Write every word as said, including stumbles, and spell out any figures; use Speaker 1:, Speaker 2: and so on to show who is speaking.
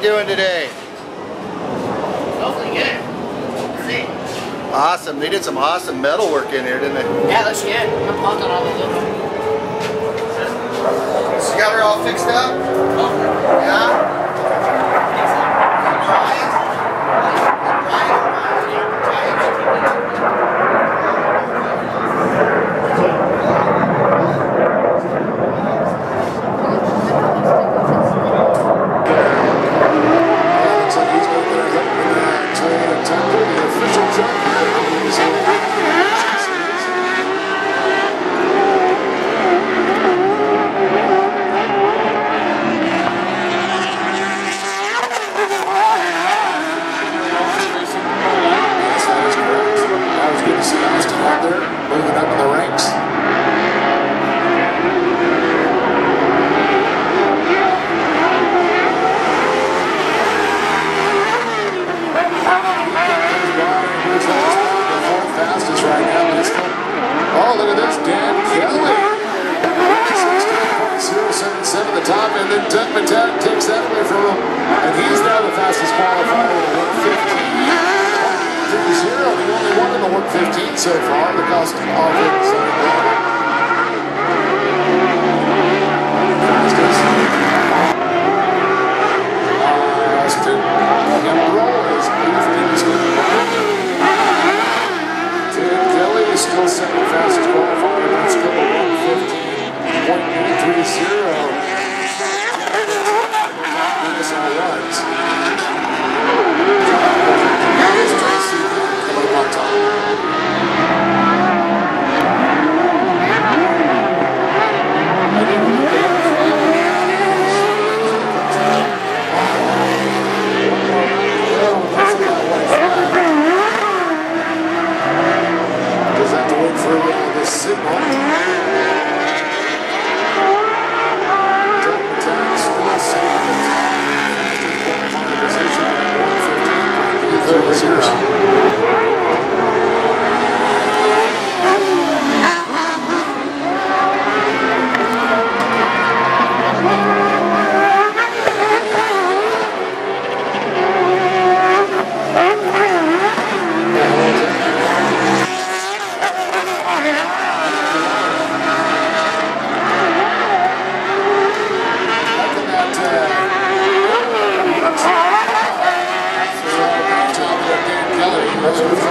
Speaker 1: doing today?
Speaker 2: Hopefully good. Let's see.
Speaker 1: Awesome. They did some awesome metal work in here, didn't they?
Speaker 2: Yeah, looks good. I'm pumped on all the little.
Speaker 1: So you got her all fixed up?
Speaker 2: Oh.
Speaker 1: Yeah?
Speaker 3: Oh, look at this, Dan Kelly. sixteen point zero seven seven at the top, and then Doug Mattek takes that away from him. And he's now the fastest qualifier with a one fifteen point zero. The only one in the one fifteen so far, the cost of offense. Austin Hempel is eighth in his group. Dan Kelly is still second fastest qualifier. That's still a one fifteen point eight three zero. This all runs. Here's Tracy coming up on top. Does have to wait for uh, this signal. That's